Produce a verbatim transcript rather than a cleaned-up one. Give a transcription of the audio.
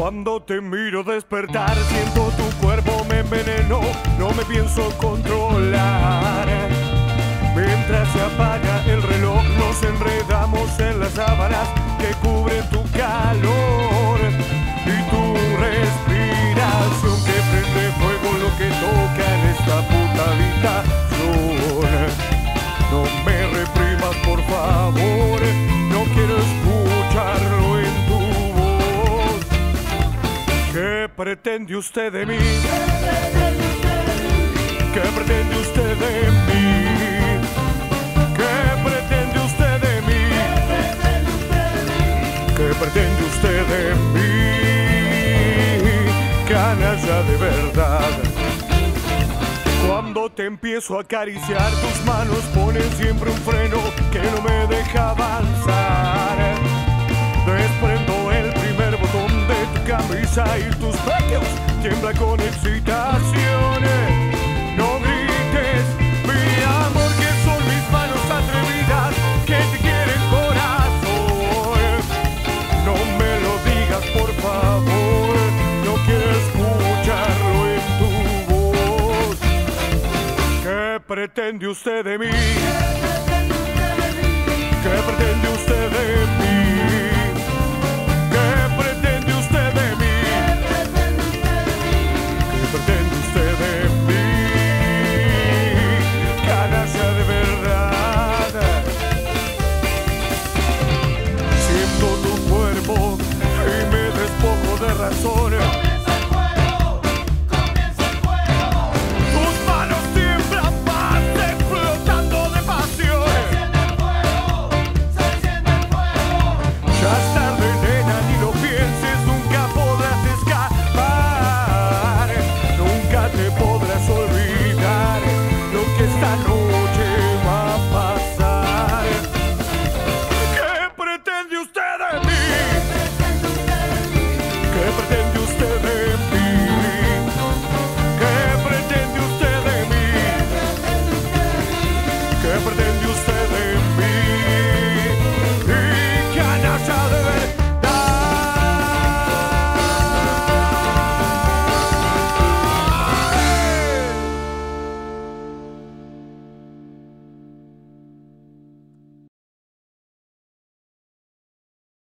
Cuando te miro despertar, siento tu cuerpo me envenenó, no me pienso controlar. Mientras se apaga el reloj, nos enredamos en las sábanas que cubren tu calor y tu respiración que prende fuego lo que toca en esta puta habitación. No me reprimas, por favor, no quiero escucharlo en tu voz. ¿Qué pretende usted de mí? ¿Qué pretende usted de mí? ¿Qué pretende usted de mí? ¿Qué pretende usted de mí? Canalla de verdad. Cuando te empiezo a acariciar, tus manos ponen siempre un freno que no me deja avanzar. Desprendo el primer botón de tu camisa y tus pechos tiemblan con excitación. No grites, mi amor, que son mis manos atrevidas que te quieren corazón. No me lo digas, por favor, no quiero escucharlo en tu voz. ¿Qué pretende usted de mí? ¿Qué pretende usted de mí? ¿Qué pretende usted de mí? ¿Qué pretende usted de mí? Canalla de verdad. Siento tu cuerpo y me despojo de razón. Esta noche va a pasar. ¿Qué pretende usted?